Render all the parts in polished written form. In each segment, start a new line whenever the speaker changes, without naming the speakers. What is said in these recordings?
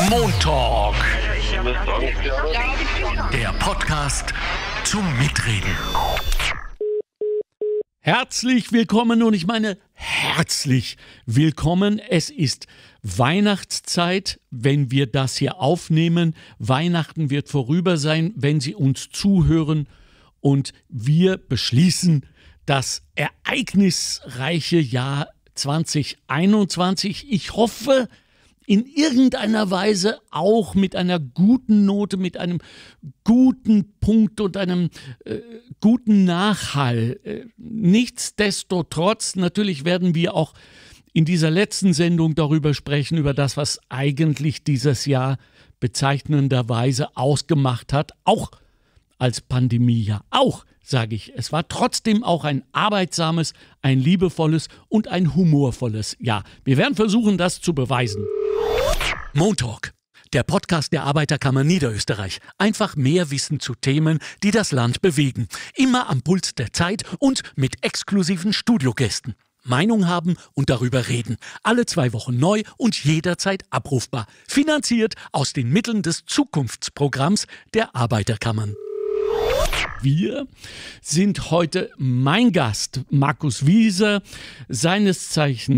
Montalk, der Podcast zum Mitreden.
Herzlich willkommen, und ich meine herzlich willkommen. Es ist Weihnachtszeit, wenn wir das hier aufnehmen. Weihnachten wird vorüber sein, wenn Sie uns zuhören, und wir beschließen das ereignisreiche Jahr 2021. Ich hoffe, in irgendeiner Weise auch mit einer guten Note, mit einem guten Punkt und einem guten Nachhall. Nichtsdestotrotz, natürlich werden wir auch in dieser letzten Sendung darüber sprechen, über das, was eigentlich dieses Jahr bezeichnenderweise ausgemacht hat, auch als Pandemiejahr. Auch, sage ich, es war trotzdem auch ein arbeitsames, ein liebevolles und ein humorvolles Jahr. Wir werden versuchen, das zu beweisen. Montalk, der Podcast der Arbeiterkammer Niederösterreich. Einfach mehr Wissen zu Themen, die das Land bewegen. Immer am Puls der Zeit und mit exklusiven Studiogästen. Meinung haben und darüber reden. Alle 2 Wochen neu und jederzeit abrufbar. Finanziert aus den Mitteln des Zukunftsprogramms der Arbeiterkammern. Wir sind heute mein Gast, Markus Wieser, seines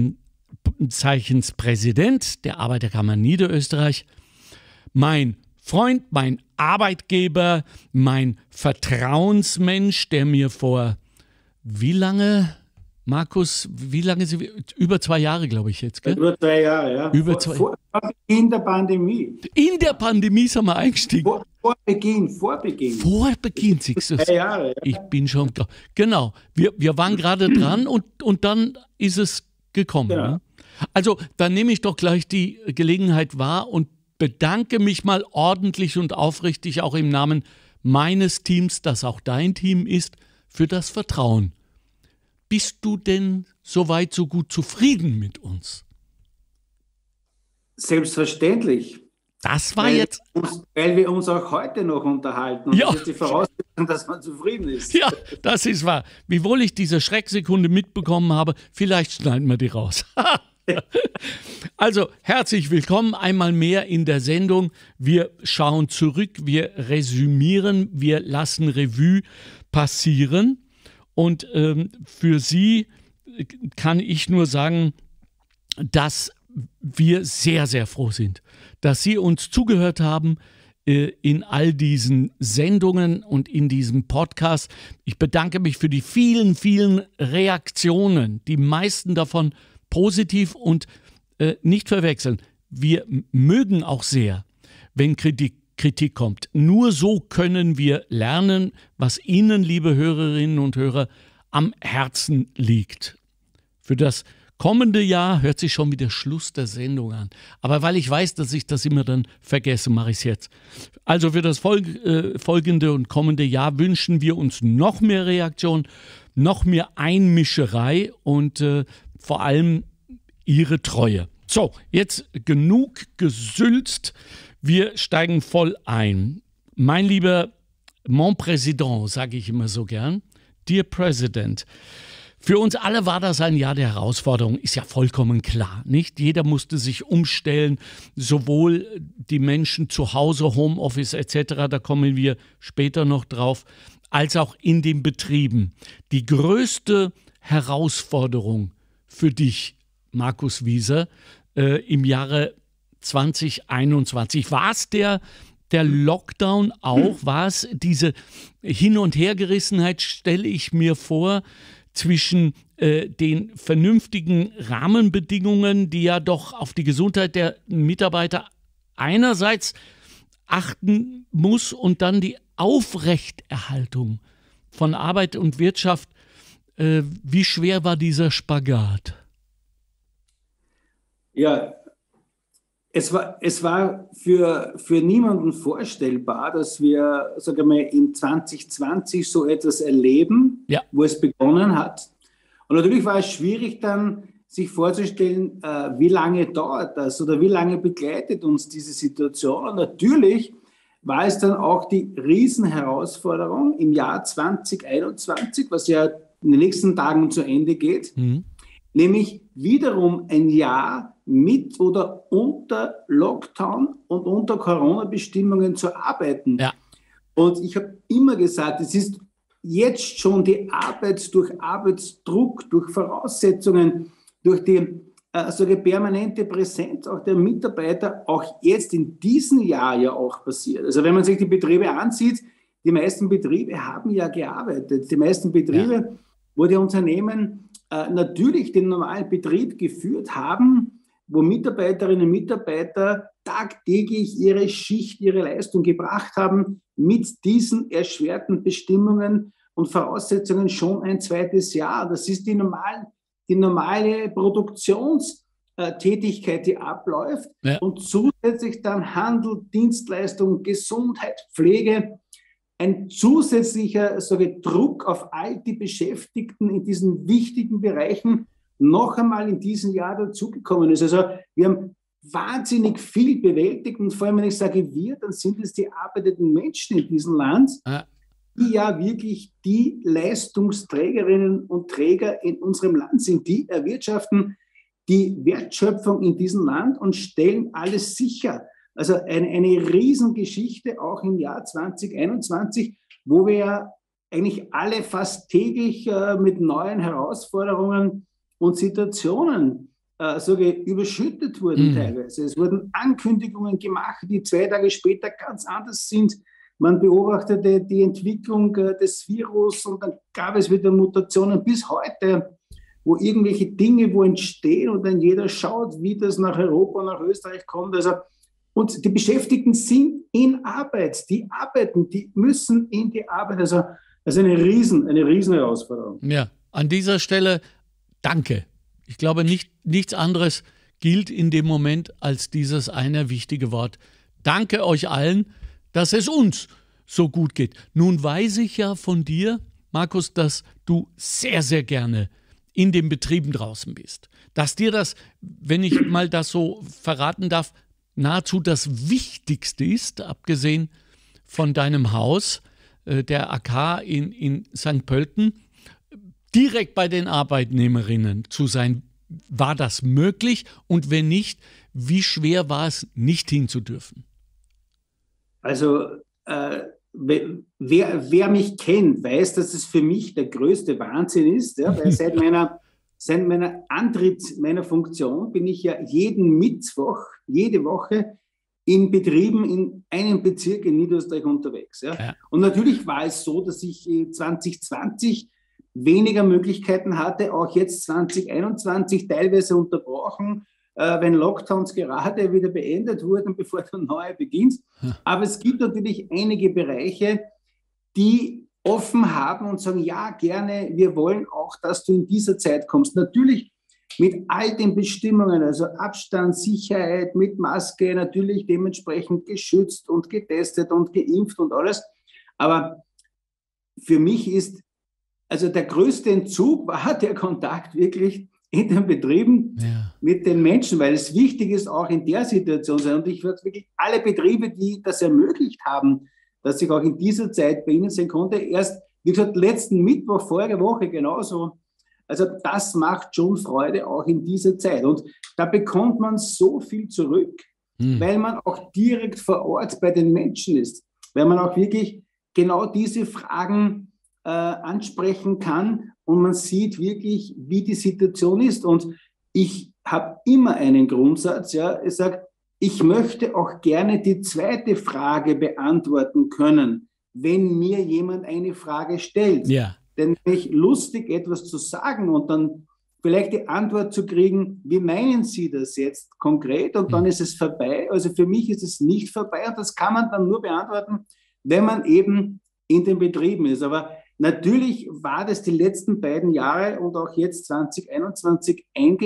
Zeichens Präsident der Arbeiterkammer Niederösterreich, mein Freund, mein Arbeitgeber, mein Vertrauensmensch, der mir vor wie lange, Markus, über 2 Jahre, glaube ich jetzt, gell?
Über 2 Jahre, ja. Vor Beginn der Pandemie.
In der Pandemie sind wir eingestiegen.
Vor Beginn.
Vor Beginn, siehst du.
2 Jahre, ja.
Ich bin schon klar. Genau, wir waren gerade dran und dann ist es gekommen.
Ja.
Ne? Also, dann nehme ich doch gleich die Gelegenheit wahr und bedanke mich mal ordentlich und aufrichtig auch im Namen meines Teams, das auch dein Team ist, für das Vertrauen. Bist du denn soweit so gut zufrieden mit uns?
Selbstverständlich.
Das war jetzt...
Weil wir uns auch heute noch unterhalten. Und
ja.
Das ist die Voraussetzung, dass man zufrieden ist.
Ja, das ist wahr. Wiewohl ich diese Schrecksekunde mitbekommen habe, vielleicht schneiden wir die raus. Also, herzlich willkommen einmal mehr in der Sendung. Wir schauen zurück, wir resümieren, wir lassen Revue passieren. Und für Sie kann ich nur sagen, dass wir sehr, sehr froh sind, dass Sie uns zugehört haben in all diesen Sendungen und in diesem Podcast. Ich bedanke mich für die vielen, vielen Reaktionen, die meisten davon positiv, und nicht verwechseln. Wir mögen auch sehr, wenn Kritik kommt. Nur so können wir lernen, was Ihnen, liebe Hörerinnen und Hörer, am Herzen liegt. Für das kommende Jahr hört sich schon wieder Schluss der Sendung an. Aber weil ich weiß, dass ich das immer dann vergesse, mache ich es jetzt. Also für das folgende und kommende Jahr wünschen wir uns noch mehr Reaktion, noch mehr Einmischerei und vor allem Ihre Treue. So, jetzt genug gesülzt. Wir steigen voll ein. Mein lieber Mon Président, sage ich immer so gern, Dear President, für uns alle war das ein Jahr der Herausforderung, ist ja vollkommen klar, nicht? Jeder musste sich umstellen, sowohl die Menschen zu Hause, Homeoffice etc., da kommen wir später noch drauf, als auch in den Betrieben. Die größte Herausforderung für dich, Markus Wieser, im Jahre 2021, war es der Lockdown auch? War es diese Hin- und Hergerissenheit, stelle ich mir vor, zwischen den vernünftigen Rahmenbedingungen, die ja doch auf die Gesundheit der Mitarbeiter einerseits achten muss, und dann die Aufrechterhaltung von Arbeit und Wirtschaft. Wie schwer war dieser Spagat?
Ja, es war für niemanden vorstellbar, dass wir, sagen wir mal, in 2020 so etwas erleben,
ja,
wo es begonnen hat. Und natürlich war es schwierig dann, sich vorzustellen, wie lange dauert das oder wie lange begleitet uns diese Situation. Und natürlich war es dann auch die Riesenherausforderung im Jahr 2021, was ja in den nächsten Tagen zu Ende geht, in nämlich wiederum ein Jahr mit oder unter Lockdown und unter Corona-Bestimmungen zu arbeiten.
Ja.
Und ich habe immer gesagt, es ist jetzt schon die Arbeit durch Arbeitsdruck, durch Voraussetzungen, durch die permanente Präsenz auch der Mitarbeiter auch jetzt in diesem Jahr ja auch passiert. Also wenn man sich die Betriebe ansieht, die meisten Betriebe haben ja gearbeitet. Die meisten Betriebe, wo die Unternehmen natürlich den normalen Betrieb geführt haben, wo Mitarbeiterinnen und Mitarbeiter tagtäglich ihre Schicht, ihre Leistung gebracht haben, mit diesen erschwerten Bestimmungen und Voraussetzungen schon ein zweites Jahr. Das ist die normale Produktionstätigkeit, die abläuft. Ja. Und zusätzlich dann Handel, Dienstleistung, Gesundheit, Pflege, ein zusätzlicher Druck auf all die Beschäftigten in diesen wichtigen Bereichen noch einmal in diesem Jahr dazugekommen ist. Also wir haben wahnsinnig viel bewältigt und vor allem, wenn ich sage wir, dann sind es die arbeitenden Menschen in diesem Land, die ja wirklich die Leistungsträgerinnen und Träger in unserem Land sind. Die erwirtschaften die Wertschöpfung in diesem Land und stellen alles sicher. Also eine Riesengeschichte auch im Jahr 2021, wo wir ja eigentlich alle fast täglich mit neuen Herausforderungen und Situationen überschüttet wurden teilweise. Es wurden Ankündigungen gemacht, die 2 Tage später ganz anders sind. Man beobachtete die Entwicklung des Virus und dann gab es wieder Mutationen bis heute, wo irgendwelche Dinge entstehen und dann jeder schaut, wie das nach Europa, nach Österreich kommt. Also, und die Beschäftigten sind in Arbeit, die arbeiten, die müssen in die Arbeit. Also eine riesen Herausforderung.
Ja, an dieser Stelle danke. Ich glaube, nichts anderes gilt in dem Moment als dieses eine wichtige Wort. Danke euch allen, dass es uns so gut geht. Nun weiß ich ja von dir, Markus, dass du sehr, sehr gerne in den Betrieben draußen bist. Dass dir das, wenn ich mal das so verraten darf, nahezu das Wichtigste ist, abgesehen von deinem Haus, der AK in St. Pölten, direkt bei den Arbeitnehmerinnen zu sein. War das möglich? Und wenn nicht, wie schwer war es, nicht hinzudürfen?
Also wer mich kennt, weiß, dass es für mich der größte Wahnsinn ist. Ja, weil seit meiner Antritt meiner Funktion bin ich ja jeden Mittwoch, jede Woche in Betrieben in einem Bezirk in Niederösterreich unterwegs. Ja. Ja. Und natürlich war es so, dass ich 2020 weniger Möglichkeiten hatte, auch jetzt 2021 teilweise unterbrochen, wenn Lockdowns gerade wieder beendet wurden, bevor der neue beginnt. Aber es gibt natürlich einige Bereiche, die offen haben und sagen, ja, gerne, wir wollen auch, dass du in dieser Zeit kommst. Natürlich mit all den Bestimmungen, also Abstand, Sicherheit, mit Maske, natürlich dementsprechend geschützt und getestet und geimpft und alles. Aber für mich ist, also der größte Entzug war der Kontakt wirklich in den Betrieben mit den Menschen, weil es wichtig ist, auch in der Situation sein. Und ich würde wirklich alle Betriebe, die das ermöglicht haben, dass ich auch in dieser Zeit bei Ihnen sein konnte, erst, wie gesagt, letzten Mittwoch, vorige Woche genauso. Also das macht schon Freude auch in dieser Zeit. Und da bekommt man so viel zurück, weil man auch direkt vor Ort bei den Menschen ist, weil man auch wirklich genau diese Fragen ansprechen kann und man sieht wirklich, wie die Situation ist. Und ich habe immer einen Grundsatz, ja, ich sage, ich möchte auch gerne die zweite Frage beantworten können, wenn mir jemand eine Frage stellt. Ja. Denn mich lustig, etwas zu sagen und dann vielleicht die Antwort zu kriegen, wie meinen Sie das jetzt konkret? Und dann ist es vorbei. Also für mich ist es nicht vorbei und das kann man dann nur beantworten, wenn man eben in den Betrieben ist. Aber natürlich war das die letzten beiden Jahre und auch jetzt 2021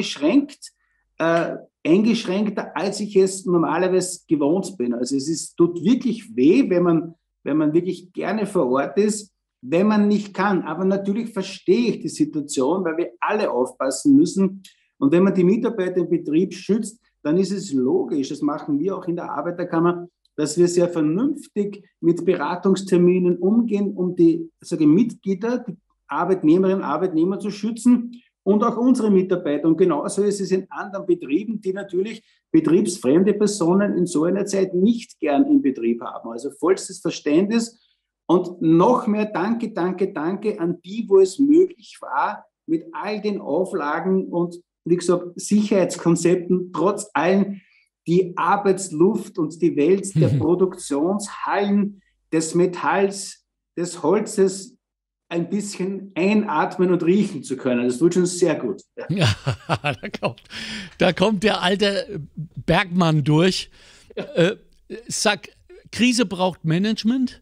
eingeschränkter, als ich es normalerweise gewohnt bin. Also tut wirklich weh, wenn man wirklich gerne vor Ort ist, wenn man nicht kann. Aber natürlich verstehe ich die Situation, weil wir alle aufpassen müssen. Und wenn man die Mitarbeiter im Betrieb schützt, dann ist es logisch, das machen wir auch in der Arbeiterkammer, dass wir sehr vernünftig mit Beratungsterminen umgehen, um die Mitglieder, die Arbeitnehmerinnen und Arbeitnehmer zu schützen und auch unsere Mitarbeiter. Und genauso ist es in anderen Betrieben, die natürlich betriebsfremde Personen in so einer Zeit nicht gern im Betrieb haben. Also vollstes Verständnis und noch mehr Danke an die, wo es möglich war, mit all den Auflagen und, wie gesagt, Sicherheitskonzepten, trotz allem die Arbeitsluft und die Welt der Produktionshallen, des Metalls, des Holzes ein bisschen einatmen und riechen zu können. Das tut schon sehr gut.
Ja, da kommt der alte Bergmann durch. Sag, Krise braucht Management.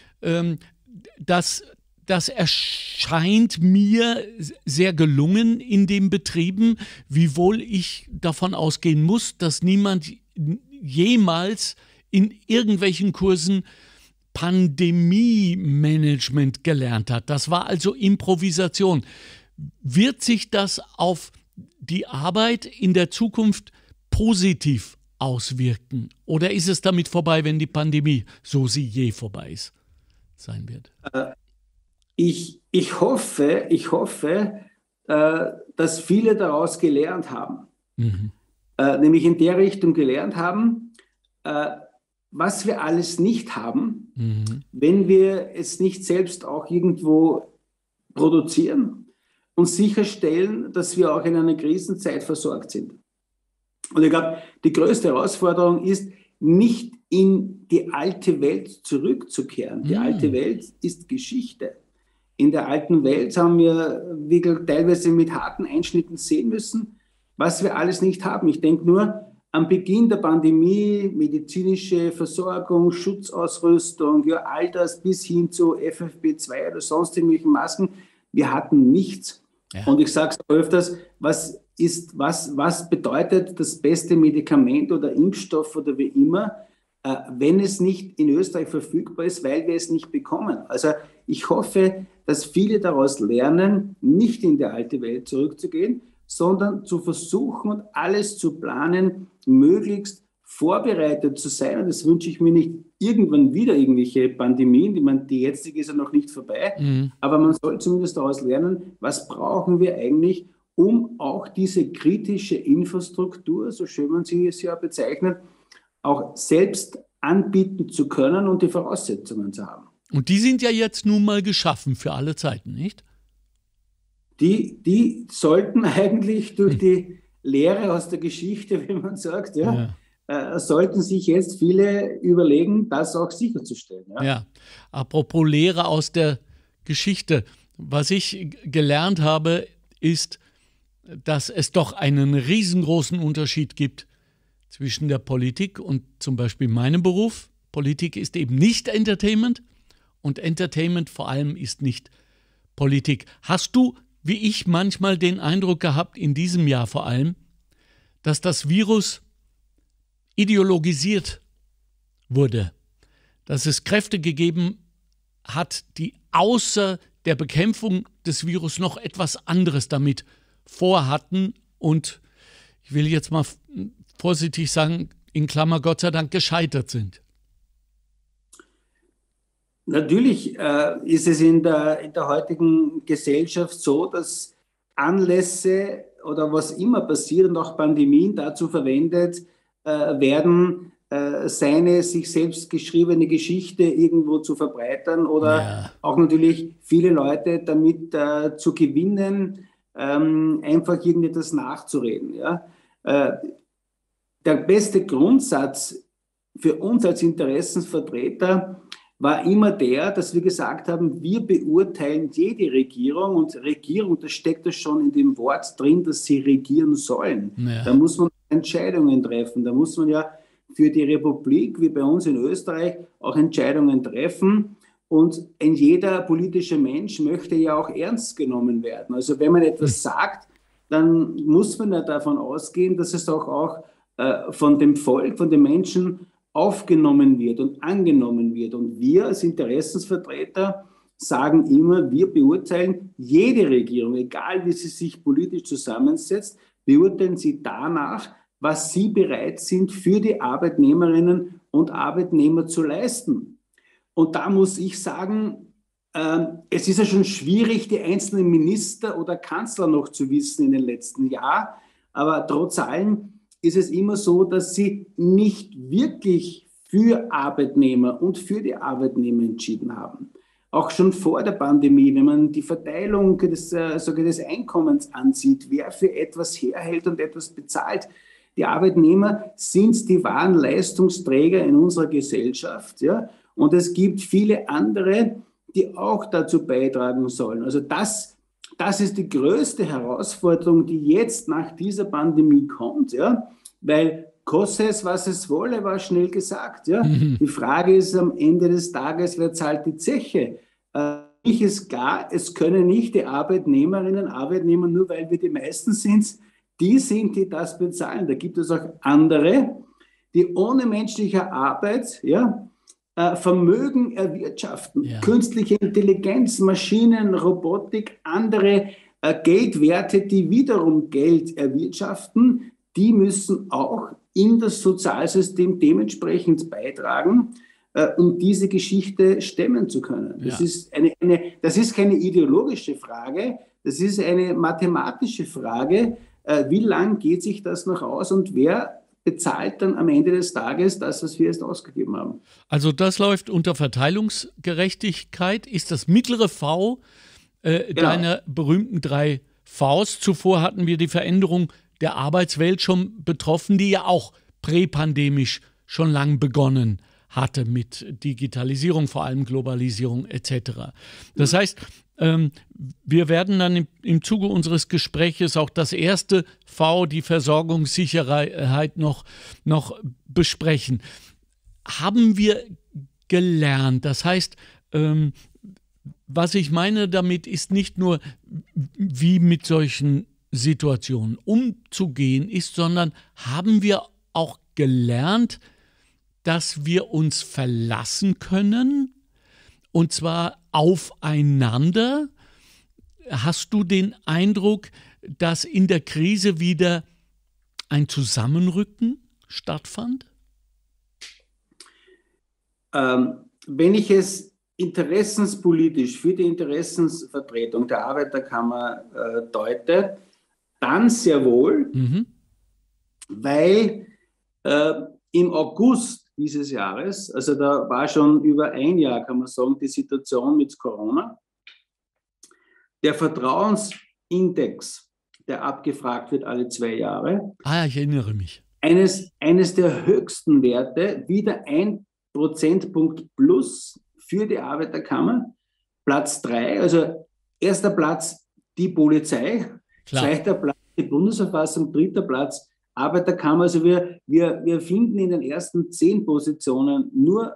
Das erscheint mir sehr gelungen in den Betrieben, wiewohl ich davon ausgehen muss, dass niemand jemals in irgendwelchen Kursen Pandemie-Management gelernt hat. Das war also Improvisation. Wird sich das auf die Arbeit in der Zukunft positiv auswirken? Oder ist es damit vorbei, wenn die Pandemie, so sie je vorbei ist, sein wird?
Ich hoffe, dass viele daraus gelernt haben. Nämlich in der Richtung gelernt haben, was wir alles nicht haben, wenn wir es nicht selbst auch irgendwo produzieren und sicherstellen, dass wir auch in einer Krisenzeit versorgt sind. Und ich glaube, die größte Herausforderung ist, nicht in die alte Welt zurückzukehren. Die alte Welt ist Geschichte. In der alten Welt haben wir wirklich teilweise mit harten Einschnitten sehen müssen, was wir alles nicht haben. Ich denke nur am Beginn der Pandemie, medizinische Versorgung, Schutzausrüstung, ja, all das bis hin zu FFP2 oder sonst irgendwelchen Masken. Wir hatten nichts. Ja. Und ich sage es öfters, was bedeutet das beste Medikament oder Impfstoff oder wie immer, wenn es nicht in Österreich verfügbar ist, weil wir es nicht bekommen. Also ich hoffe, dass viele daraus lernen, nicht in die alte Welt zurückzugehen, sondern zu versuchen und alles zu planen, möglichst vorbereitet zu sein. Und das wünsche ich mir nicht irgendwann wieder irgendwelche Pandemien. Die jetzige ist ja noch nicht vorbei. Aber man soll zumindest daraus lernen, was brauchen wir eigentlich, um auch diese kritische Infrastruktur, so schön man sie es ja bezeichnet, auch selbst anbieten zu können und die Voraussetzungen zu haben.
Und die sind ja jetzt nun mal geschaffen für alle Zeiten, nicht?
Die sollten eigentlich durch die Lehre aus der Geschichte, wie man sagt, sollten sich jetzt viele überlegen, das auch sicherzustellen.
Ja, apropos Lehre aus der Geschichte. Was ich gelernt habe, ist, dass es doch einen riesengroßen Unterschied gibt zwischen der Politik und zum Beispiel meinem Beruf. Politik ist eben nicht Entertainment und Entertainment vor allem ist nicht Politik. Hast du, wie ich, manchmal den Eindruck gehabt, in diesem Jahr vor allem, dass das Virus ideologisiert wurde, dass es Kräfte gegeben hat, die außer der Bekämpfung des Virus noch etwas anderes damit vorhatten und, ich will jetzt mal vorsichtig sagen, in Klammer Gott sei Dank gescheitert sind?
Natürlich ist es in der heutigen Gesellschaft so, dass Anlässe oder was immer passiert und auch Pandemien dazu verwendet werden, seine sich selbst geschriebene Geschichte irgendwo zu verbreitern oder auch natürlich viele Leute damit zu gewinnen, einfach irgendetwas nachzureden. Ja? Der beste Grundsatz für uns als Interessensvertreter war immer der, dass wir gesagt haben, wir beurteilen jede Regierung und Regierung, das steckt ja schon in dem Wort drin, dass sie regieren sollen. Ja. Da muss man Entscheidungen treffen, da muss man ja für die Republik, wie bei uns in Österreich, auch Entscheidungen treffen und ein jeder politische Mensch möchte ja auch ernst genommen werden. Also wenn man etwas sagt, dann muss man ja davon ausgehen, dass es auch von dem Volk, von den Menschen aufgenommen wird und angenommen wird. Und wir als Interessensvertreter sagen immer, wir beurteilen jede Regierung, egal wie sie sich politisch zusammensetzt, beurteilen sie danach, was sie bereit sind, für die Arbeitnehmerinnen und Arbeitnehmer zu leisten. Und da muss ich sagen, Es ist ja schon schwierig, die einzelnen Minister oder Kanzler noch zu wissen in den letzten Jahren, aber trotz allem ist es immer so, dass sie nicht wirklich für Arbeitnehmer und für die Arbeitnehmer entschieden haben. Auch schon vor der Pandemie, wenn man die Verteilung des Einkommens ansieht, wer für etwas herhält und etwas bezahlt. Die Arbeitnehmer sind die wahren Leistungsträger in unserer Gesellschaft. Ja? Und es gibt viele andere, die auch dazu beitragen sollen. Also das ist die größte Herausforderung, die jetzt nach dieser Pandemie kommt, ja? Weil koste es, was es wolle, war schnell gesagt. Ja? Die Frage ist am Ende des Tages, wer zahlt die Zeche? Mich ist klar, es können nicht die Arbeitnehmerinnen und Arbeitnehmer, nur weil wir die meisten sind, die das bezahlen. Da gibt es auch andere, die ohne menschliche Arbeit Vermögen erwirtschaften. Ja. Künstliche Intelligenz, Maschinen, Robotik, andere Geldwerte, die wiederum Geld erwirtschaften, die müssen auch in das Sozialsystem dementsprechend beitragen, um diese Geschichte stemmen zu können. Ja. Das ist keine ideologische Frage, das ist eine mathematische Frage. Wie lang geht sich das noch aus und wer bezahlt dann am Ende des Tages das, was wir jetzt ausgegeben haben?
Also das läuft unter Verteilungsgerechtigkeit, ist das mittlere V deiner berühmten 3 Vs. Zuvor hatten wir die Veränderung der Arbeitswelt schon betroffen, die ja auch präpandemisch schon lang begonnen hatte mit Digitalisierung, vor allem Globalisierung etc. Das heißt, wir werden dann im Zuge unseres Gespräches auch das erste V, die Versorgungssicherheit, noch besprechen. Haben wir gelernt? Das heißt, was ich meine damit ist nicht nur, wie mit solchen Situationen umzugehen ist, sondern haben wir auch gelernt, dass wir uns verlassen können, und zwar aufeinander. Hast du den Eindruck, dass in der Krise wieder ein Zusammenrücken stattfand?
Wenn ich es interessenspolitisch für die Interessensvertretung der Arbeiterkammer deute, dann sehr wohl, weil im August dieses Jahres, also da war schon über ein Jahr, kann man sagen, die Situation mit Corona, der Vertrauensindex, der abgefragt wird alle 2 Jahre.
Ich erinnere mich.
Eines der höchsten Werte, wieder 1 Prozentpunkt plus für die Arbeiterkammer. Platz 3, also erster Platz die Polizei, zweiter Platz die Bundesverfassung, dritter Platz Arbeiterkammer. Also wir finden in den ersten 10 Positionen nur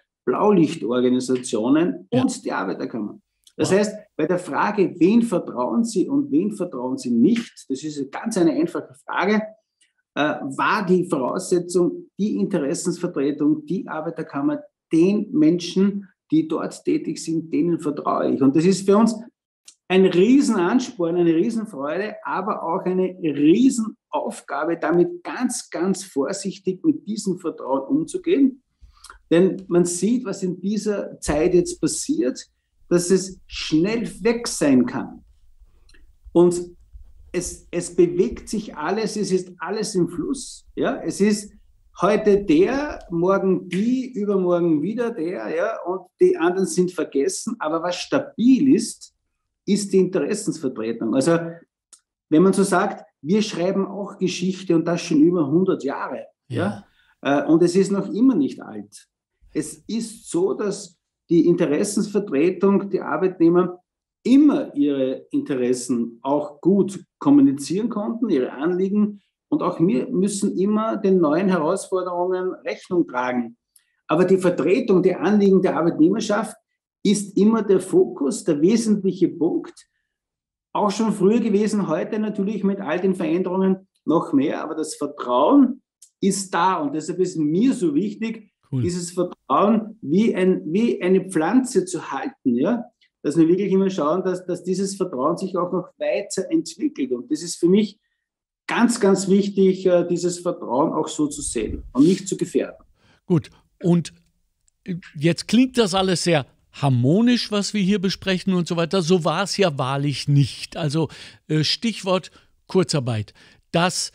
Blaulichtorganisationen und die Arbeiterkammer. Das heißt, bei der Frage, wen vertrauen Sie und wen vertrauen Sie nicht, das ist ganz eine einfache Frage, war die Voraussetzung, die Interessensvertretung, die Arbeiterkammer, den Menschen, die dort tätig sind, denen vertraue ich. Und das ist für uns ein Riesenansporn, eine Riesenfreude, aber auch eine Riesenaufgabe, damit ganz, ganz vorsichtig mit diesem Vertrauen umzugehen. Denn man sieht, was in dieser Zeit jetzt passiert, dass es schnell weg sein kann. Und es bewegt sich alles, es ist alles im Fluss. Ja? Es ist heute der, morgen die, übermorgen wieder der, ja? Und die anderen sind vergessen. Aber was stabil ist die Interessensvertretung. Also wenn man so sagt, wir schreiben auch Geschichte und das schon über 100 Jahre. Ja? Und es ist noch immer nicht alt. Es ist so, dass die Interessensvertretung, die Arbeitnehmer immer ihre Interessen auch gut kommunizieren konnten, ihre Anliegen. Und auch wir müssen immer den neuen Herausforderungen Rechnung tragen. Aber die Vertretung der Anliegen der Arbeitnehmerschaft ist immer der Fokus, der wesentliche Punkt. Auch schon früher gewesen, heute natürlich mit all den Veränderungen noch mehr. Aber das Vertrauen ist da und deshalb ist mir so wichtig, dieses Vertrauen wie eine Pflanze zu halten, ja? Dass wir wirklich immer schauen, dass dieses Vertrauen sich auch noch weiterentwickelt. Und das ist für mich ganz, ganz wichtig, dieses Vertrauen auch so zu sehen und nicht zu gefährden.
Gut, und jetzt klingt das alles sehr harmonisch, was wir hier besprechen und so weiter. So war es ja wahrlich nicht. Also Stichwort Kurzarbeit. Das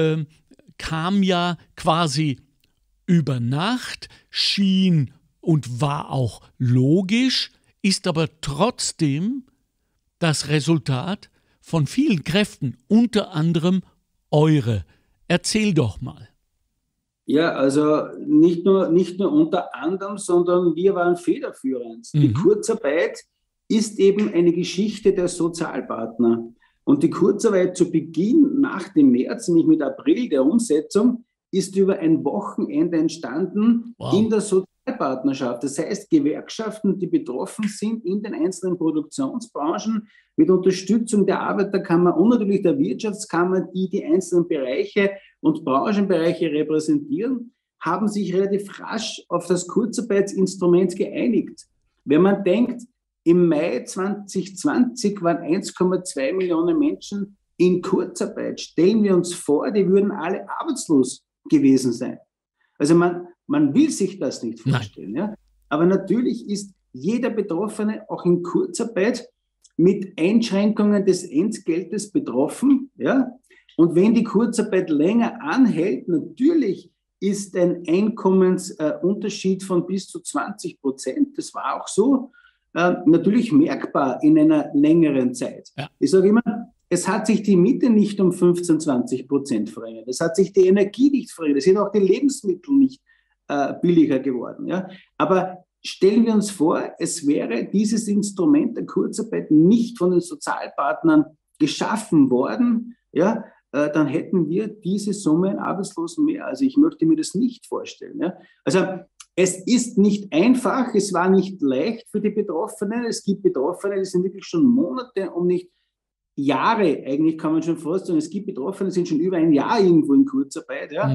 kam ja quasi über Nacht, schien und war auch logisch, ist aber trotzdem das Resultat von vielen Kräften, unter anderem eure. Erzähl doch mal.
Ja, also nicht nur unter anderem, sondern wir waren federführend. Die Kurzarbeit ist eben eine Geschichte der Sozialpartner. Und die Kurzarbeit zu Beginn nach dem März, nämlich mit April der Umsetzung, ist über ein Wochenende entstanden in der Sozialpartnerschaft. Das heißt, Gewerkschaften, die betroffen sind in den einzelnen Produktionsbranchen, mit Unterstützung der Arbeiterkammer und natürlich der Wirtschaftskammer, die die einzelnen Bereiche und Branchenbereiche repräsentieren, haben sich relativ rasch auf das Kurzarbeitsinstrument geeinigt. Wenn man denkt, im Mai 2020 waren 1,2 Millionen Menschen in Kurzarbeit. Stellen wir uns vor, die würden alle arbeitslos gewesen sein. Also man will sich das nicht vorstellen. Ja? Aber natürlich ist jeder Betroffene auch in Kurzarbeit mit Einschränkungen des Entgeltes betroffen. Ja? Und wenn die Kurzarbeit länger anhält, natürlich ist ein Einkommensunterschied von bis zu 20%, das war auch so, natürlich merkbar in einer längeren Zeit. Ja. Ich sage immer, es hat sich die Miete nicht um 15-20% verändert. Es hat sich die Energie nicht verändert. Es sind auch die Lebensmittel nicht billiger geworden. Ja? Aber stellen wir uns vor, es wäre dieses Instrument der Kurzarbeit nicht von den Sozialpartnern geschaffen worden, ja? Dann hätten wir diese Summe an Arbeitslosen mehr. Also ich möchte mir das nicht vorstellen. Ja? Also es ist nicht einfach, es war nicht leicht für die Betroffenen. Es gibt Betroffene, die sind wirklich schon Monate, um nicht Jahre, eigentlich kann man schon vorstellen, es gibt Betroffene, die sind schon über ein Jahr irgendwo in Kurzarbeit. Ja?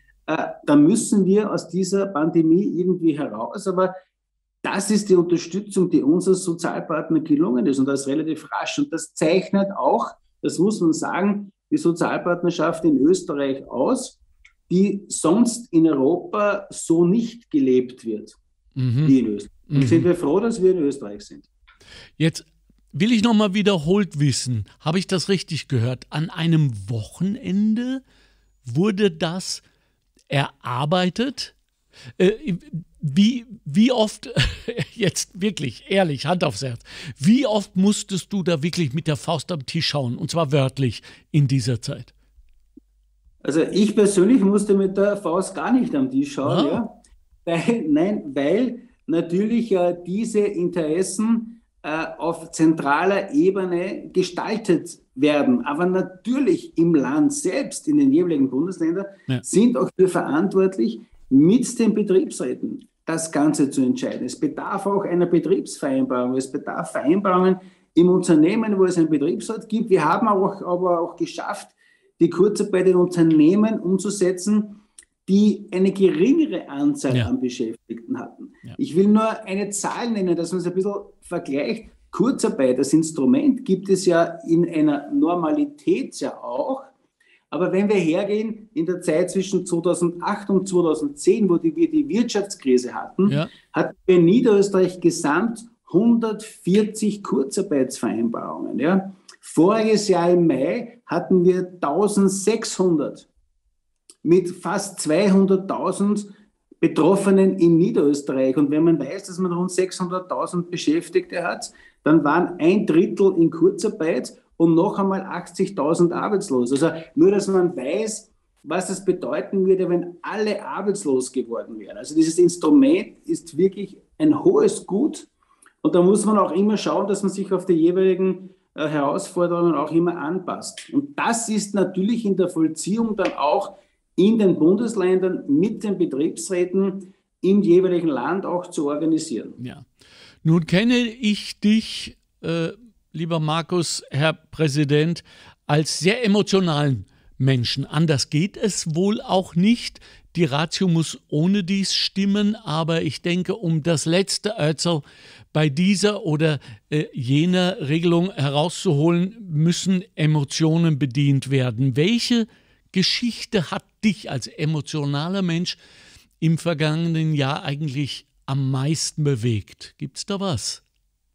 Da müssen wir aus dieser Pandemie irgendwie heraus. Aber das ist die Unterstützung, die unser Sozialpartner gelungen ist und das relativ rasch. Und das zeichnet auch, das muss man sagen, die Sozialpartnerschaft in Österreich aus, die sonst in Europa so nicht gelebt wird wie in Österreich. Und sind wir froh, dass wir in Österreich sind.
Jetzt will ich nochmal wiederholt wissen, habe ich das richtig gehört? An einem Wochenende wurde das erarbeitet? Wie oft, jetzt wirklich ehrlich, Hand aufs Herz, wie oft musstest du da wirklich mit der Faust am Tisch schauen, und zwar wörtlich in dieser Zeit?
Also ich persönlich musste mit der Faust gar nicht am Tisch schauen, ja. Weil natürlich diese Interessen auf zentraler Ebene gestaltet werden. Aber natürlich im Land selbst, in den jeweiligen Bundesländern, sind auch wir verantwortlich, mit den Betriebsräten das Ganze zu entscheiden. Es bedarf auch einer Betriebsvereinbarung. Es bedarf Vereinbarungen im Unternehmen, wo es einen Betriebsrat gibt. Wir haben aber auch geschafft, die Kurzarbeit in Unternehmen umzusetzen, die eine geringere Anzahl an Beschäftigten hatten. Ja. Ich will nur eine Zahl nennen, dass man es ein bisschen vergleicht. Kurzarbeit, das Instrument, gibt es ja in einer Normalität ja auch. Aber wenn wir hergehen, in der Zeit zwischen 2008 und 2010, wo wir die Wirtschaftskrise hatten, hatten wir in Niederösterreich gesamt 140 Kurzarbeitsvereinbarungen. Ja. Voriges Jahr im Mai hatten wir 1600 mit fast 200.000 Betroffenen in Niederösterreich. Und wenn man weiß, dass man rund 600.000 Beschäftigte hat, dann waren 1/3 in Kurzarbeit und noch einmal 80.000 arbeitslos. Also nur, dass man weiß, was das bedeuten würde, wenn alle arbeitslos geworden wären. Also dieses Instrument ist wirklich ein hohes Gut und da muss man auch immer schauen, dass man sich auf die jeweiligen Herausforderungen auch immer anpasst. Und das ist natürlich in der Vollziehung dann auch in den Bundesländern mit den Betriebsräten im jeweiligen Land auch zu organisieren.
Ja. Nun kenne ich dich, lieber Markus, Herr Präsident, als sehr emotionalen Menschen. Anders geht es wohl auch nicht. Die Ratio muss ohne dies stimmen, aber ich denke, um das letzte Ötzel bei dieser oder jener Regelung herauszuholen, müssen Emotionen bedient werden. Welche Geschichte hat dich als emotionaler Mensch im vergangenen Jahr eigentlich am meisten bewegt? Gibt es da was?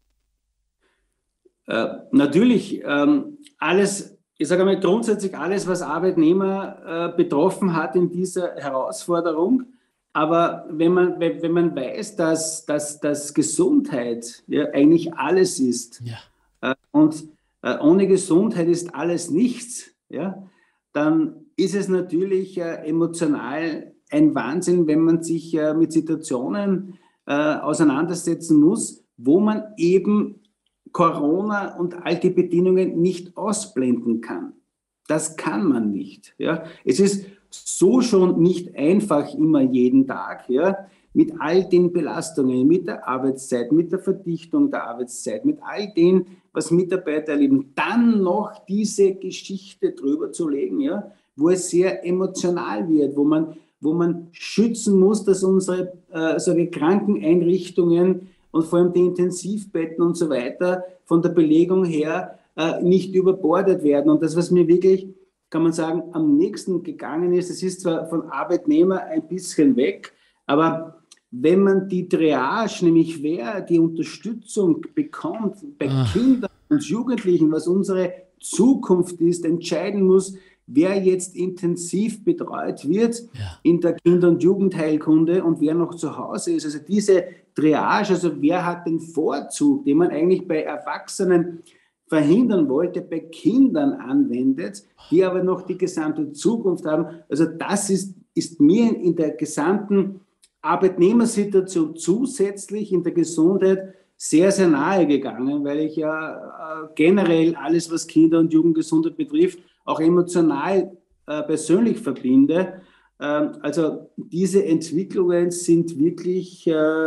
Natürlich, alles, ich sage mal grundsätzlich alles, was Arbeitnehmer betroffen hat in dieser Herausforderung. Aber wenn man weiß, dass Gesundheit ja eigentlich alles ist, und ohne Gesundheit ist alles nichts, ja, dann ist es natürlich emotional ein Wahnsinn, wenn man sich mit Situationen auseinandersetzen muss, wo man eben Corona und all die Bedingungen nicht ausblenden kann. Das kann man nicht. Ja. Es ist so schon nicht einfach immer jeden Tag, ja, mit all den Belastungen, mit der Arbeitszeit, mit der Verdichtung der Arbeitszeit, mit all dem, was Mitarbeiter erleben, dann noch diese Geschichte drüber zu legen, ja, wo es sehr emotional wird, wo man schützen muss, dass unsere Krankeneinrichtungen und vor allem die Intensivbetten und so weiter von der Belegung her nicht überbordet werden. Und das, was mir wirklich, kann man sagen, am nächsten gegangen ist, es ist zwar von Arbeitnehmer ein bisschen weg, aber wenn man die Triage, nämlich wer die Unterstützung bekommt bei Kindern und Jugendlichen, was unsere Zukunft ist, entscheiden muss, wer jetzt intensiv betreut wird in der Kinder- und Jugendheilkunde und wer noch zu Hause ist. Also diese Triage, also wer hat den Vorzug, den man eigentlich bei Erwachsenen verhindern wollte, bei Kindern anwendet, die aber noch die gesamte Zukunft haben. Also das ist mir in der gesamten Arbeitnehmersituation zusätzlich in der Gesundheit sehr, sehr nahe gegangen, weil ich ja generell alles, was Kinder- und Jugendgesundheit betrifft, auch emotional persönlich verbinde. Also diese Entwicklungen sind wirklich,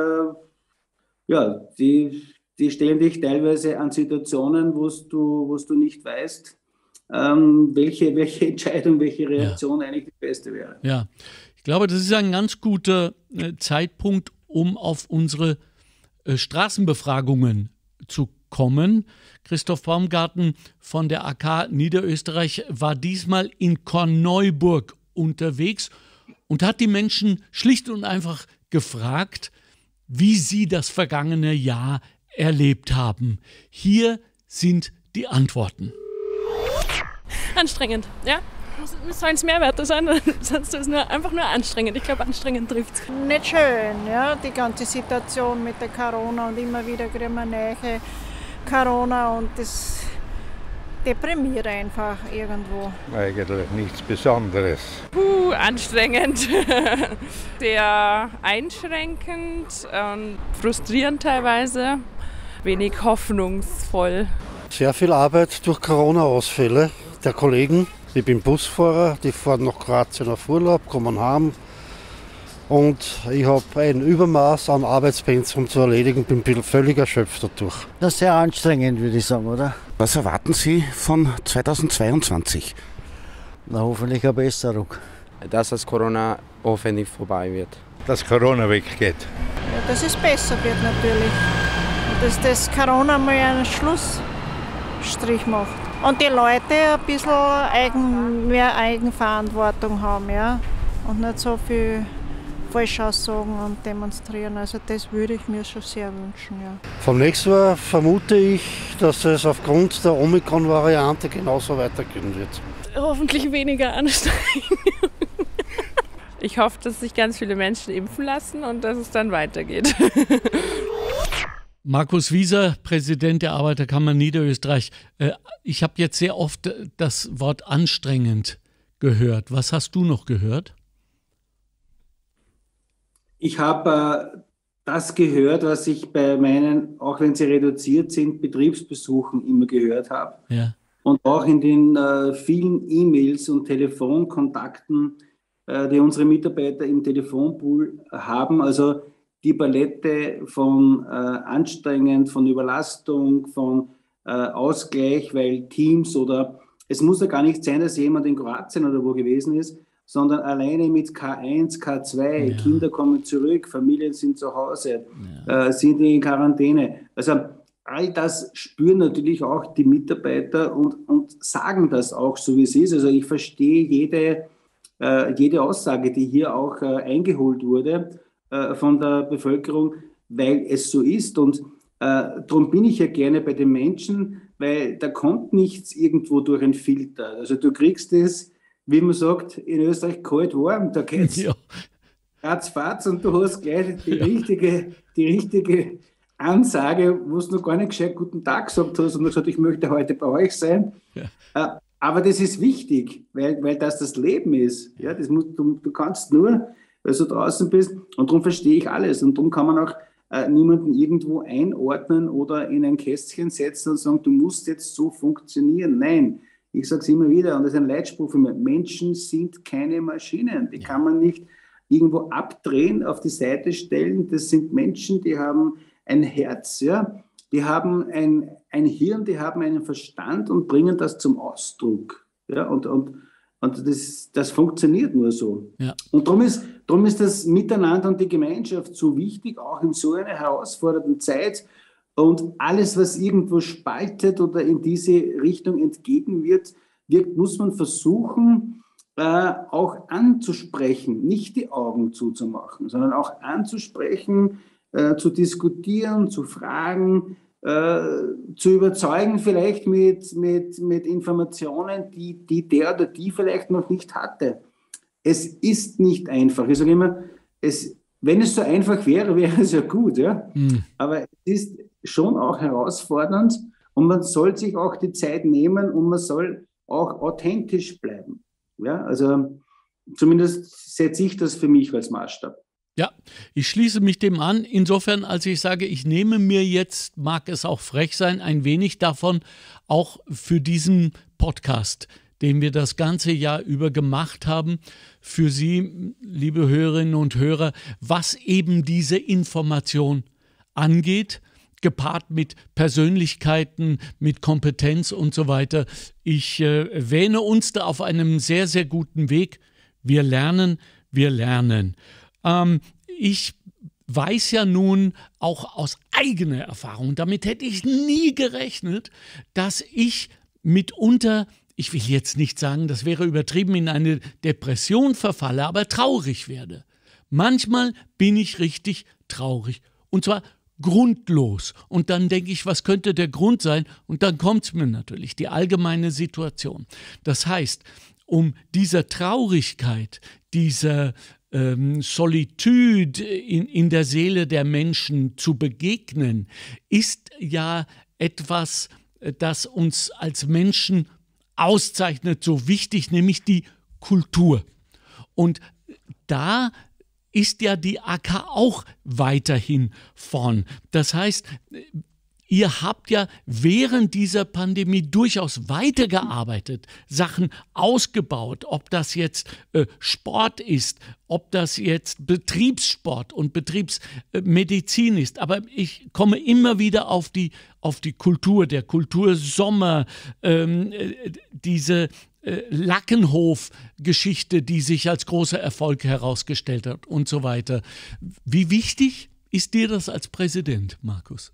die stellen dich teilweise an Situationen, wo du nicht weißt, welche Entscheidung, welche Reaktion eigentlich die beste wäre.
Ja, ich glaube, das ist ein ganz guter Zeitpunkt, um auf unsere Straßenbefragungen zu kommen. Christoph Baumgarten von der AK Niederösterreich war diesmal in Korneuburg unterwegs und hat die Menschen schlicht und einfach gefragt, wie sie das vergangene Jahr erlebt haben. Hier sind die Antworten.
Anstrengend, ja. Sollen es Mehrwerte sein, sonst ist es einfach nur anstrengend. Ich glaube, anstrengend trifft es.
Nicht schön, ja, die ganze Situation mit der Corona und immer wieder kriegen wir neue Corona und das deprimiert einfach irgendwo.
Eigentlich nichts Besonderes.
Anstrengend. Sehr einschränkend, frustrierend teilweise, wenig hoffnungsvoll.
Sehr viel Arbeit durch Corona-Ausfälle der Kollegen. Ich bin Busfahrer, die fahren nach Kroatien auf Urlaub, kommen heim. Und ich habe ein Übermaß an Arbeitspensum zu erledigen, bin ein bisschen völlig erschöpft dadurch.
Das ist sehr anstrengend, würde ich sagen, oder?
Was erwarten Sie von 2022?
Na, hoffentlich eine Besserung.
Dass das Corona hoffentlich vorbei wird.
Dass Corona weggeht.
Ja, dass es besser wird natürlich. Und dass das Corona mal einen Schlussstrich macht. Und die Leute ein bisschen mehr Eigenverantwortung haben, ja. Und nicht so viel Falschaussagen und demonstrieren. Also das würde ich mir schon sehr wünschen, ja.
Vom nächsten Jahr vermute ich, dass es aufgrund der Omikron-Variante genauso weitergehen wird.
Hoffentlich weniger anstrengend. Ich hoffe, dass sich ganz viele Menschen impfen lassen und dass es dann weitergeht.
Markus Wieser, Präsident der Arbeiterkammer Niederösterreich. Ich habe jetzt sehr oft das Wort anstrengend gehört. Was hast du noch gehört?
Ich habe das gehört, was ich bei meinen, auch wenn sie reduziert sind, Betriebsbesuchen immer gehört habe.
Ja.
Und auch in den vielen E-Mails und Telefonkontakten, die unsere Mitarbeiter im Telefonpool haben. Also die Palette von anstrengend, von Überlastung, von Ausgleich, weil Teams oder es muss ja gar nicht sein, dass jemand in Kroatien oder wo gewesen ist, sondern alleine mit K1, K2, Kinder kommen zurück, Familien sind zu Hause, sind in Quarantäne. Also all das spüren natürlich auch die Mitarbeiter und sagen das auch so, wie es ist. Also ich verstehe jede Aussage, die hier auch eingeholt wurde. von der Bevölkerung, weil es so ist. Und darum bin ich ja gerne bei den Menschen, weil da kommt nichts irgendwo durch einen Filter. Also du kriegst es, wie man sagt, in Österreich kalt warm, da geht's
Ja.
ratzfatz und du hast gleich die richtige Ansage, wo du noch gar nicht gescheit guten Tag gesagt hast und du gesagt, ich möchte heute bei euch sein. Ja. Aber das ist wichtig, weil das Leben ist. Ja, du kannst nur, weil du draußen bist, und darum verstehe ich alles. Und darum kann man auch niemanden irgendwo einordnen oder in ein Kästchen setzen und sagen, du musst jetzt so funktionieren. Nein, ich sage es immer wieder, und das ist ein Leitspruch von mir, Menschen sind keine Maschinen. Die kann man nicht irgendwo abdrehen, auf die Seite stellen. Das sind Menschen, die haben ein Herz, ja, die haben ein Hirn, die haben einen Verstand und bringen das zum Ausdruck. Ja, und das funktioniert nur so. Ja. Und darum ist das Miteinander und die Gemeinschaft so wichtig, auch in so einer herausfordernden Zeit. Und alles, was irgendwo spaltet oder in diese Richtung entgegenwirkt, muss man versuchen, auch anzusprechen, nicht die Augen zuzumachen, sondern auch anzusprechen, zu diskutieren, zu fragen, zu überzeugen vielleicht mit Informationen, die der oder die vielleicht noch nicht hatte. Es ist nicht einfach. Ich sage immer, wenn es so einfach wäre, wäre es ja gut. Ja? Aber es ist schon auch herausfordernd und man soll sich auch die Zeit nehmen und man soll auch authentisch bleiben. Ja? Also zumindest setze ich das für mich als Maßstab.
Ja, ich schließe mich dem an, insofern, als ich sage, ich nehme mir jetzt, mag es auch frech sein, ein wenig davon auch für diesen Podcast, den wir das ganze Jahr über gemacht haben, für Sie, liebe Hörerinnen und Hörer, was eben diese Information angeht, gepaart mit Persönlichkeiten, mit Kompetenz und so weiter. Ich wähne uns da auf einem sehr, sehr guten Weg. Wir lernen. Ich weiß ja nun auch aus eigener Erfahrung, damit hätte ich nie gerechnet, dass ich mitunter, ich will jetzt nicht sagen, das wäre übertrieben, in eine Depression verfalle, aber traurig werde. Manchmal bin ich richtig traurig und zwar grundlos. Und dann denke ich, was könnte der Grund sein? Und dann kommt es mir natürlich, die allgemeine Situation. Das heißt, um dieser Traurigkeit, dieser Solitude in der Seele der Menschen zu begegnen, ist ja etwas, das uns als Menschen auszeichnet, so wichtig, nämlich die Kultur. Und da ist ja die AK auch weiterhin vorn. Das heißt, ihr habt ja während dieser Pandemie durchaus weitergearbeitet, Sachen ausgebaut, ob das jetzt Sport ist, ob das jetzt Betriebssport und Betriebsmedizin ist. Aber ich komme immer wieder auf die Kultur, der Kultursommer, diese Lackenhof-Geschichte, die sich als großer Erfolg herausgestellt hat und so weiter. Wie wichtig ist dir das als Präsident, Markus?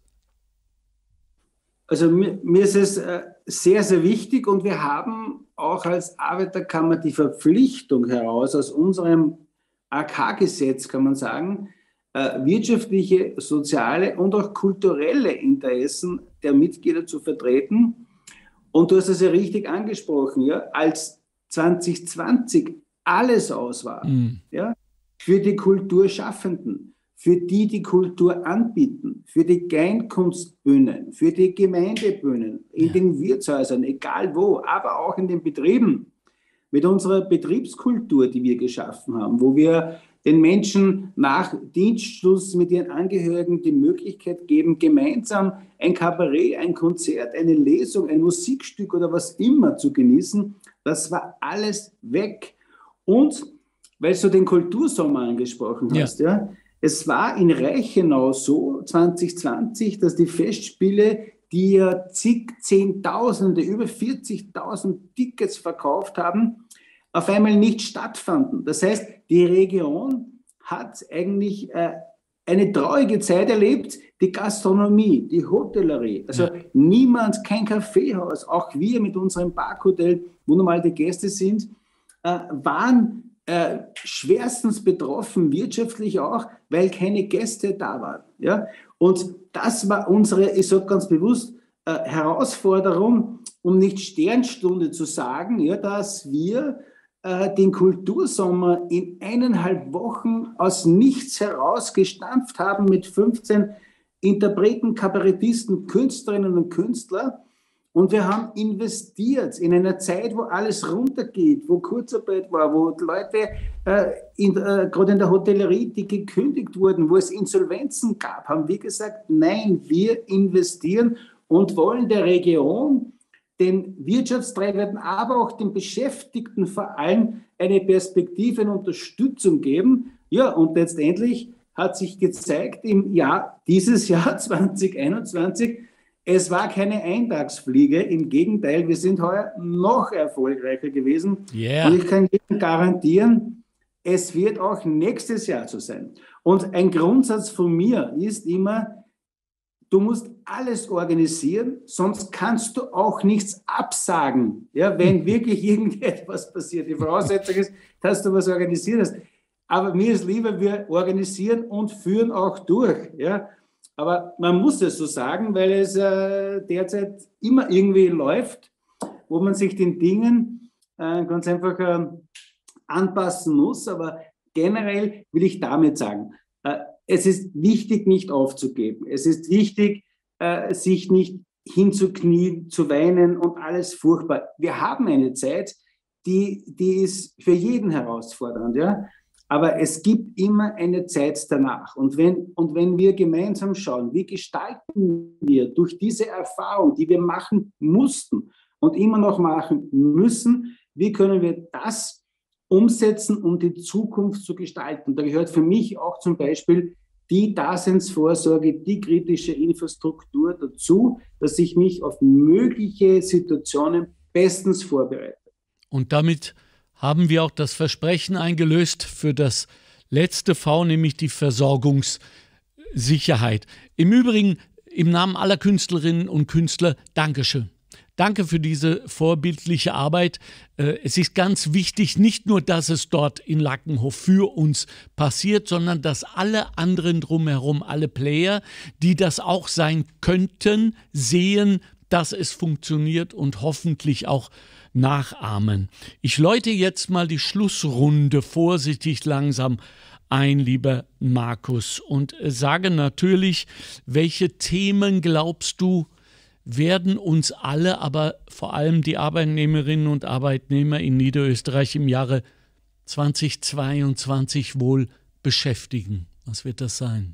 Also mir ist es sehr, sehr wichtig und wir haben auch als Arbeiterkammer die Verpflichtung heraus aus unserem AK-Gesetz, kann man sagen, wirtschaftliche, soziale und auch kulturelle Interessen der Mitglieder zu vertreten. Und du hast es ja richtig angesprochen, ja, als 2020 alles aus war, ja, für die Kulturschaffenden, für die Kultur anbieten, für die Kleinkunstbühnen, für die Gemeindebühnen, in den Wirtshäusern, egal wo, aber auch in den Betrieben, mit unserer Betriebskultur, die wir geschaffen haben, wo wir den Menschen nach Dienstschluss mit ihren Angehörigen die Möglichkeit geben, gemeinsam ein Kabarett, ein Konzert, eine Lesung, ein Musikstück oder was immer zu genießen. Das war alles weg. Und, weil du den Kultursommer angesprochen hast, ja, es war in Reichenau so 2020, dass die Festspiele, die ja Zehntausende, über 40.000 Tickets verkauft haben, auf einmal nicht stattfanden. Das heißt, die Region hat eigentlich eine traurige Zeit erlebt, die Gastronomie, die Hotellerie, also niemand, kein Kaffeehaus, auch wir mit unserem Parkhotel, wo normal die Gäste sind, waren schwerstens betroffen, wirtschaftlich auch, weil keine Gäste da waren. Ja? Und das war unsere, ich sage ganz bewusst, Herausforderung, um nicht Sternstunde zu sagen, ja, dass wir den Kultursommer in 1,5 Wochen aus nichts heraus gestampft haben mit 15 Interpreten, Kabarettisten, Künstlerinnen und Künstlern. Und wir haben investiert in einer Zeit, wo alles runtergeht, wo Kurzarbeit war, wo Leute gerade in der Hotellerie, die gekündigt wurden, wo es Insolvenzen gab, haben wir gesagt, nein, wir investieren und wollen der Region, den Wirtschaftstreibenden, aber auch den Beschäftigten vor allem eine Perspektive und Unterstützung geben. Ja, und letztendlich hat sich gezeigt dieses Jahr 2021, es war keine Eintagsfliege, im Gegenteil, wir sind heuer noch erfolgreicher gewesen. Yeah. Und ich kann Ihnen garantieren, es wird auch nächstes Jahr so sein. Und ein Grundsatz von mir ist immer, du musst alles organisieren, sonst kannst du auch nichts absagen, ja, wenn wirklich irgendetwas passiert. Die Voraussetzung ist, dass du was organisiert hast. Aber mir ist lieber, wir organisieren und führen auch durch. Ja. Aber man muss es so sagen, weil es derzeit immer irgendwie läuft, wo man sich den Dingen ganz einfach anpassen muss. Aber generell will ich damit sagen, es ist wichtig, nicht aufzugeben. Es ist wichtig, sich nicht hinzuknien, zu weinen und alles furchtbar. Wir haben eine Zeit, die ist für jeden herausfordernd, ja. Aber es gibt immer eine Zeit danach. Und wenn wir gemeinsam schauen, wie gestalten wir durch diese Erfahrung, die wir machen mussten und immer noch machen müssen, wie können wir das umsetzen, um die Zukunft zu gestalten? Da gehört für mich auch zum Beispiel die Daseinsvorsorge, die kritische Infrastruktur dazu, dass ich mich auf mögliche Situationen bestens vorbereite.
Und damit haben wir auch das Versprechen eingelöst für das letzte V, nämlich die Versorgungssicherheit. Im Übrigen, im Namen aller Künstlerinnen und Künstler, Dankeschön. Danke für diese vorbildliche Arbeit. Es ist ganz wichtig, nicht nur, dass es dort in Lackenhof für uns passiert, sondern dass alle anderen drumherum, alle Player, die das auch sein könnten, sehen, dass es funktioniert und hoffentlich auch nachahmen. Ich läute jetzt mal die Schlussrunde vorsichtig langsam ein, lieber Markus, und sage natürlich, welche Themen glaubst du, werden uns alle, aber vor allem die Arbeitnehmerinnen und Arbeitnehmer in Niederösterreich im Jahre 2022 wohl beschäftigen? Was wird das sein?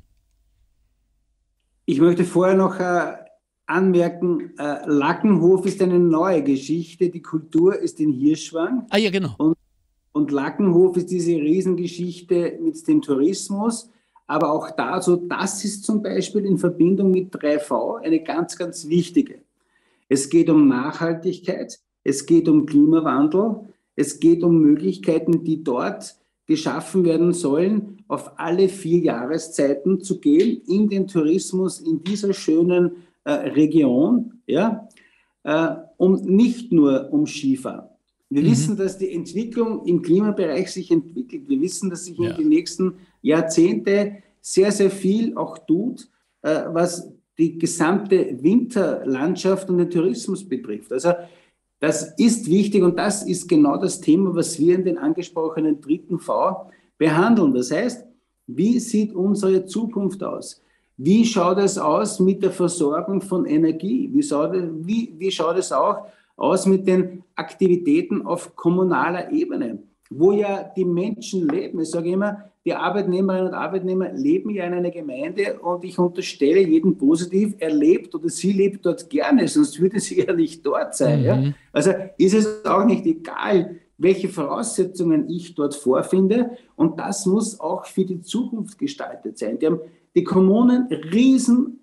Ich möchte vorher noch anmerken, Lackenhof ist eine neue Geschichte, die Kultur ist in Hirschwang.
Ah ja, genau.
Und Lackenhof ist diese Riesengeschichte mit dem Tourismus, aber auch dazu, das ist zum Beispiel in Verbindung mit 3V eine ganz, ganz wichtige. Es geht um Nachhaltigkeit, es geht um Klimawandel, es geht um Möglichkeiten, die dort geschaffen werden sollen, auf alle 4 Jahreszeiten zu gehen, in den Tourismus, in dieser schönen Region, ja, und nicht nur um Skifahren. Wir wissen, dass die Entwicklung im Klimabereich sich entwickelt. Wir wissen, dass sich in den nächsten Jahrzehnten sehr, sehr viel auch tut, was die gesamte Winterlandschaft und den Tourismus betrifft. Also das ist wichtig und das ist genau das Thema, was wir in den angesprochenen 3. V behandeln. Das heißt, wie sieht unsere Zukunft aus? Wie schaut es aus mit der Versorgung von Energie? Wie schaut es auch aus mit den Aktivitäten auf kommunaler Ebene, wo ja die Menschen leben? Ich sage immer, die Arbeitnehmerinnen und Arbeitnehmer leben ja in einer Gemeinde und ich unterstelle jedem positiv, er lebt oder sie lebt dort gerne, sonst würde sie ja nicht dort sein. Ja? Also ist es auch nicht egal, welche Voraussetzungen ich dort vorfinde, und das muss auch für die Zukunft gestaltet sein. Die Kommunen riesen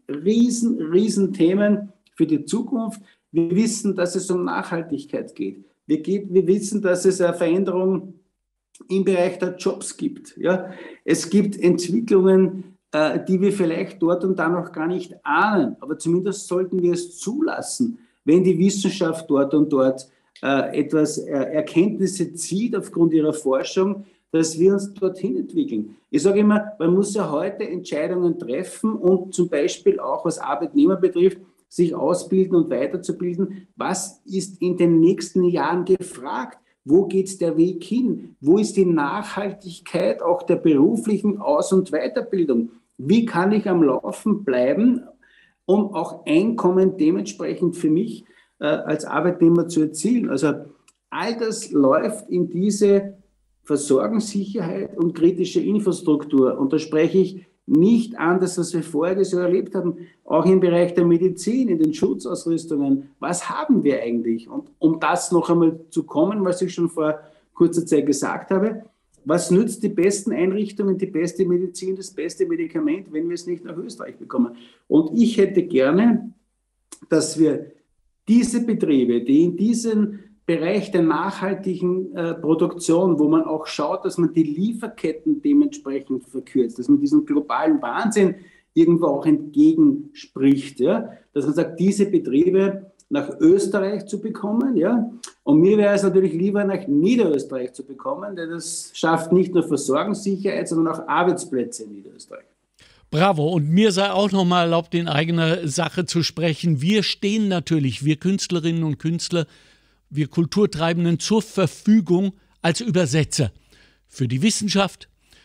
Themen für die Zukunft. Wir wissen, dass es um Nachhaltigkeit geht. Wir wissen, dass es eine Veränderung im Bereich der Jobs gibt. Ja? Es gibt Entwicklungen, die wir vielleicht dort und da noch gar nicht ahnen, aber zumindest sollten wir es zulassen, wenn die Wissenschaft dort und dort etwas Erkenntnisse zieht aufgrund ihrer Forschung, dass wir uns dorthin entwickeln. Ich sage immer, man muss ja heute Entscheidungen treffen und zum Beispiel auch, was Arbeitnehmer betrifft, sich ausbilden und weiterzubilden. Was ist in den nächsten Jahren gefragt? Wo geht der Weg hin? Wo ist die Nachhaltigkeit auch der beruflichen Aus- und Weiterbildung? Wie kann ich am Laufen bleiben, um auch Einkommen dementsprechend für mich als Arbeitnehmer zu erzielen? Also all das läuft in diese Versorgungssicherheit und kritische Infrastruktur. Und da spreche ich nicht anders, als wir voriges Jahr erlebt haben, auch im Bereich der Medizin, in den Schutzausrüstungen. Was haben wir eigentlich? Und um das noch einmal zu kommen, was ich schon vor kurzer Zeit gesagt habe, was nützt die besten Einrichtungen, die beste Medizin, das beste Medikament, wenn wir es nicht nach Österreich bekommen? Und ich hätte gerne, dass wir diese Betriebe, die in diesem Bereich der nachhaltigen Produktion, wo man auch schaut, dass man die Lieferketten dementsprechend verkürzt, dass man diesem globalen Wahnsinn irgendwo auch entgegenspricht, ja? Dass man sagt, diese Betriebe nach Österreich zu bekommen, ja? Und mir wäre es natürlich lieber, nach Niederösterreich zu bekommen, denn das schafft nicht nur Versorgungssicherheit, sondern auch Arbeitsplätze in Niederösterreich.
Bravo. Und mir sei auch noch mal erlaubt, in eigener Sache zu sprechen. Wir stehen natürlich, wir Künstlerinnen und Künstler, wir Kulturtreibenden zur Verfügung als Übersetzer für die Wissenschaft,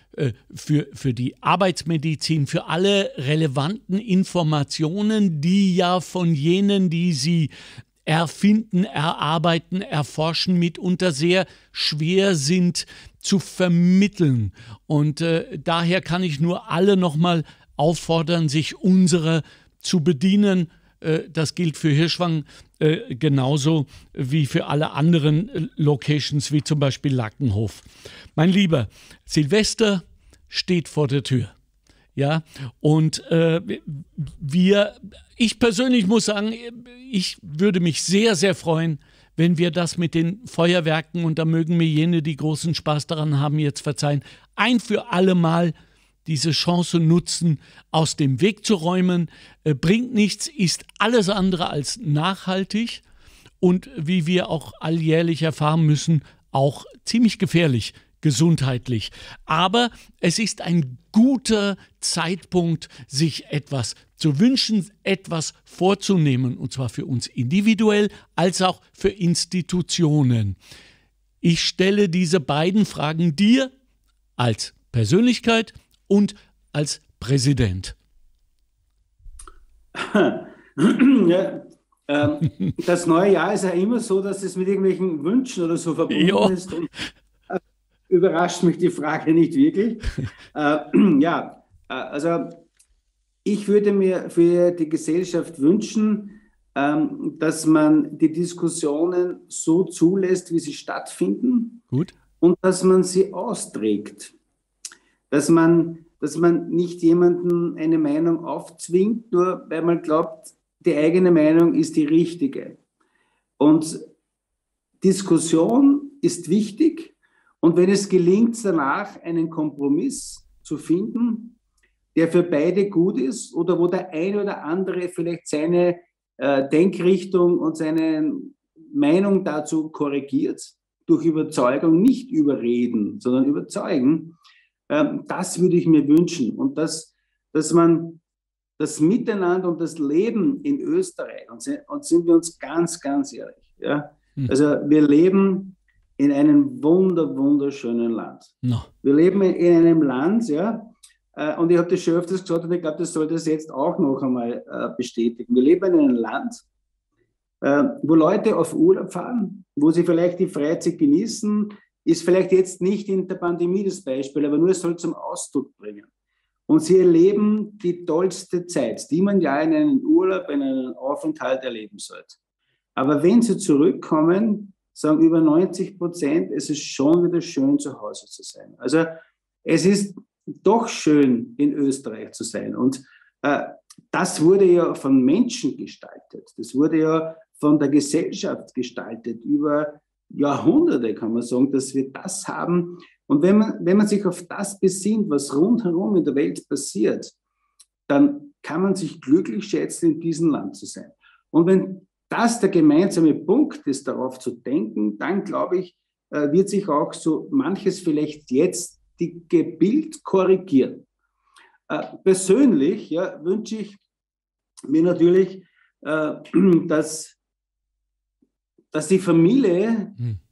für die Arbeitsmedizin, für alle relevanten Informationen, die ja von jenen, die sie erfinden, erarbeiten, erforschen, mitunter sehr schwer sind zu vermitteln. Und daher kann ich nur alle nochmal auffordern, sich unserer zu bedienen. Das gilt für Hirschwang genauso wie für alle anderen Locations, wie zum Beispiel Lackenhof. Mein Lieber, Silvester steht vor der Tür. Ja, und ich persönlich muss sagen, ich würde mich sehr, sehr freuen, wenn wir das mit den Feuerwerken, und da mögen mir jene, die großen Spaß daran haben, jetzt verzeihen, ein für alle Mal diese Chance nutzen, aus dem Weg zu räumen. Bringt nichts, ist alles andere als nachhaltig und, wie wir auch alljährlich erfahren müssen, auch ziemlich gefährlich, gesundheitlich. Aber es ist ein guter Zeitpunkt, sich etwas zu wünschen, etwas vorzunehmen, und zwar für uns individuell als auch für Institutionen. Ich stelle diese beiden Fragen dir als Persönlichkeit und als Präsident.
Ja, das neue Jahr ist ja immer so, dass es mit irgendwelchen Wünschen oder so verbunden ist. Und überrascht mich die Frage nicht wirklich. Also ich würde mir für die Gesellschaft wünschen, dass man die Diskussionen so zulässt, wie sie stattfinden.
Gut.
Und dass man sie austrägt. Dass man nicht jemandem eine Meinung aufzwingt, nur weil man glaubt, die eigene Meinung ist die richtige. Und Diskussion ist wichtig. Und wenn es gelingt, danach einen Kompromiss zu finden, der für beide gut ist oder wo der eine oder andere vielleicht seine Denkrichtung und seine Meinung dazu korrigiert, durch Überzeugung, nicht überreden, sondern überzeugen, das würde ich mir wünschen. Und dass man das Miteinander und das Leben in Österreich, und sind wir uns ganz, ganz ehrlich, ja? Also wir leben in einem wunderschönen Land. No. Wir leben in einem Land, ja, und ich habe das schon öfters gesagt, und ich glaube, das soll das jetzt auch noch einmal bestätigen. Wir leben in einem Land, wo Leute auf Urlaub fahren, wo sie vielleicht die Freizeit genießen, ist vielleicht jetzt nicht in der Pandemie das Beispiel, aber nur es soll zum Ausdruck bringen. Und sie erleben die tollste Zeit, die man ja in einem Urlaub, in einem Aufenthalt erleben sollte. Aber wenn sie zurückkommen, sagen über 90%, es ist schon wieder schön, zu Hause zu sein. Also es ist doch schön, in Österreich zu sein. Und das wurde ja von Menschen gestaltet. Das wurde ja von der Gesellschaft gestaltet. Über Jahrhunderte kann man sagen, dass wir das haben. Und wenn man sich auf das besinnt, was rundherum in der Welt passiert, dann kann man sich glücklich schätzen, in diesem Land zu sein. Und wenn das der gemeinsame Punkt ist, darauf zu denken, dann glaube ich, wird sich auch so manches vielleicht jetzt die Gebild korrigieren. Persönlich wünsche ich mir natürlich, dass die Familie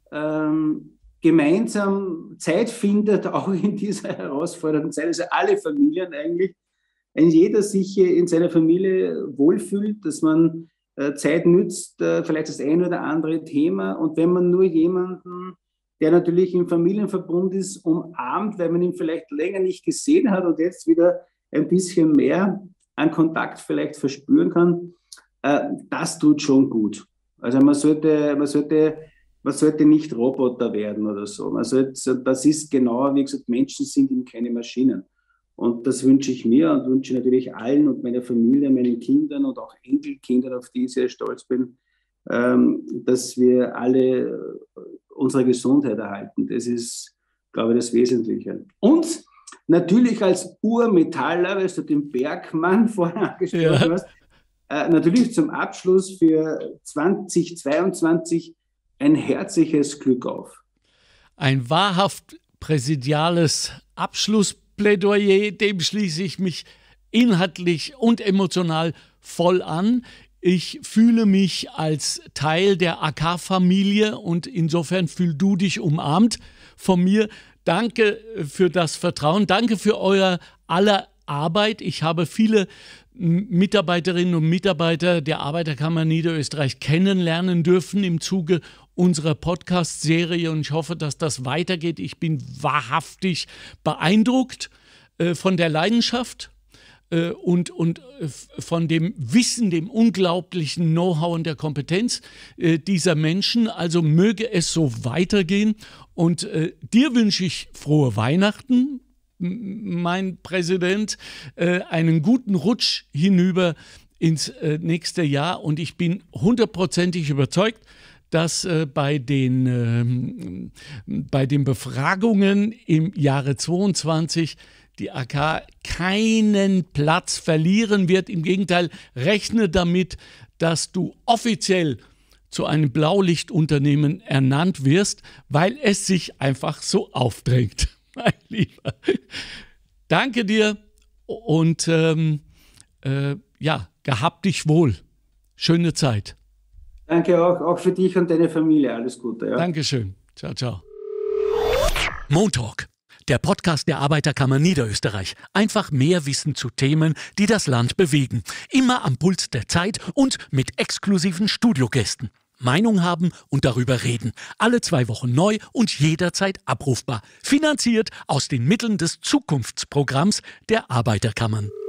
gemeinsam Zeit findet, auch in dieser herausfordernden Zeit, also alle Familien eigentlich, wenn jeder sich in seiner Familie wohlfühlt, dass man Zeit nützt, vielleicht das ein oder andere Thema, und wenn man nur jemanden, der natürlich im Familienverbund ist, umarmt, weil man ihn vielleicht länger nicht gesehen hat und jetzt wieder ein bisschen mehr an Kontakt vielleicht verspüren kann, das tut schon gut. Also man sollte nicht Roboter werden oder so. Das ist genau, wie gesagt, Menschen sind eben keine Maschinen. Und das wünsche ich mir und wünsche natürlich allen und meiner Familie, meinen Kindern und auch Enkelkindern, auf die ich sehr stolz bin, dass wir alle unsere Gesundheit erhalten. Das ist, glaube ich, das Wesentliche. Und natürlich als Urmetaller, weil du den Bergmann vorhin angesprochen hast, natürlich zum Abschluss für 2022 ein herzliches Glück auf.
Ein wahrhaft präsidiales Abschlussplädoyer, dem schließe ich mich inhaltlich und emotional voll an. Ich fühle mich als Teil der AK-Familie und insofern fühl du dich umarmt von mir. Danke für das Vertrauen, danke für euer aller Arbeit. Ich habe viele Mitarbeiterinnen und Mitarbeiter der Arbeiterkammer Niederösterreich kennenlernen dürfen im Zuge unserer Podcast-Serie und ich hoffe, dass das weitergeht. Ich bin wahrhaftig beeindruckt von der Leidenschaft und von dem Wissen, dem unglaublichen Know-how und der Kompetenz dieser Menschen. Also möge es so weitergehen. Und dir wünsche ich frohe Weihnachten, mein Präsident, einen guten Rutsch hinüber ins nächste Jahr. Und ich bin 100%ig überzeugt, dass bei den Befragungen im Jahre 2022 die AK keinen Platz verlieren wird. Im Gegenteil, rechne damit, dass du offiziell zu einem Blaulichtunternehmen ernannt wirst, weil es sich einfach so aufdrängt, mein Lieber. Danke dir und gehabt dich wohl. Schöne Zeit.
Danke auch für dich und deine Familie. Alles Gute. Ja.
Dankeschön. Ciao, ciao.
Montalk, der Podcast der Arbeiterkammer Niederösterreich. Einfach mehr Wissen zu Themen, die das Land bewegen. Immer am Puls der Zeit und mit exklusiven Studiogästen. Meinung haben und darüber reden. Alle 2 Wochen neu und jederzeit abrufbar. Finanziert aus den Mitteln des Zukunftsprogramms der Arbeiterkammern.